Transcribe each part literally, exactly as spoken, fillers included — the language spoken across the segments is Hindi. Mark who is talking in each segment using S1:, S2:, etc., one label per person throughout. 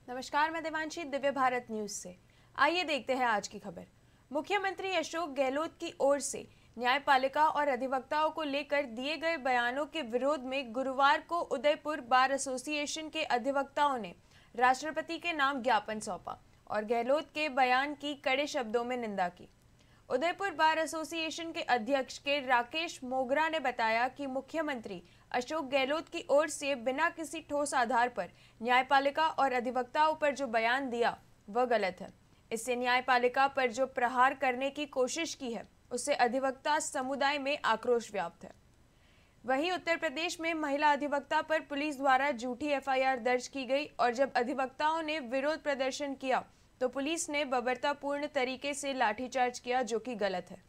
S1: नमस्कार, मैं देवांशी दिव्य भारत न्यूज से। आइए देखते हैं आज की खबर। मुख्यमंत्री अशोक गहलोत की ओर से न्यायपालिका और अधिवक्ताओं को लेकर दिए गए बयानों के विरोध में गुरुवार को उदयपुर बार एसोसिएशन के अधिवक्ताओं ने राष्ट्रपति के नाम ज्ञापन सौंपा और गहलोत के बयान की कड़े शब्दों में निंदा की। उदयपुर बार एसोसिएशन के अध्यक्ष के राकेश मोगरा ने बताया कि मुख्यमंत्री अशोक गहलोत की ओर से बिना किसी ठोस आधार पर न्यायपालिका और अधिवक्ताओं पर जो बयान दिया वह गलत है। इससे न्यायपालिका पर जो प्रहार करने की कोशिश की है उससे अधिवक्ता समुदाय में आक्रोश व्याप्त है। वहीं उत्तर प्रदेश में महिला अधिवक्ता पर पुलिस द्वारा झूठी एफ आई आर दर्ज की गई और जब अधिवक्ताओं ने विरोध प्रदर्शन किया तो पुलिस ने बर्बरतापूर्ण तरीके से लाठीचार्ज किया, जो कि गलत है।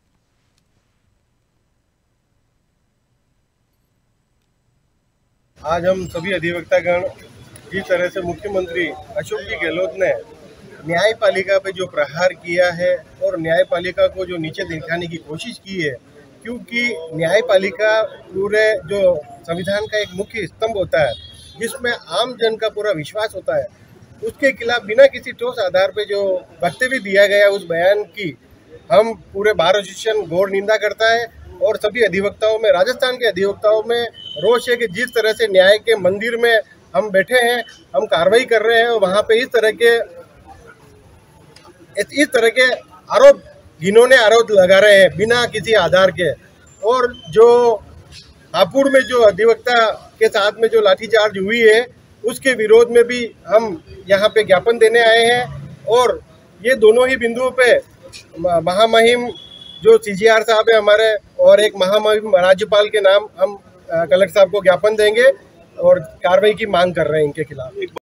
S2: आज हम सभी अधिवक्तागण जिस तरह से मुख्यमंत्री अशोक जी गहलोत ने न्यायपालिका पे जो प्रहार किया है और न्यायपालिका को जो नीचे दिखाने की कोशिश की है, क्योंकि न्यायपालिका पूरे जो संविधान का एक मुख्य स्तंभ होता है जिसमें आम जन का पूरा विश्वास होता है, उसके खिलाफ बिना किसी ठोस आधार पे जो वक्तव्य दिया गया उस बयान की हम पूरे बार एसोसिएशन घोर निंदा करता है। और सभी अधिवक्ताओं में, राजस्थान के अधिवक्ताओं में रोष है कि जिस तरह से न्याय के मंदिर में हम बैठे हैं, हम कार्रवाई कर रहे हैं और वहाँ पे इस तरह के इस, इस तरह के आरोप जिन्होंने आरोप लगा रहे हैं बिना किसी आधार के। और जो हापुड़ में जो अधिवक्ता के साथ में जो लाठीचार्ज हुई है उसके विरोध में भी हम यहाँ पे ज्ञापन देने आए हैं। और ये दोनों ही बिंदुओं पे महामहिम जो सी जी आर साहब है हमारे और एक महामहिम राज्यपाल के नाम हम कलेक्टर साहब को ज्ञापन देंगे और कार्रवाई की मांग कर रहे हैं इनके खिलाफ।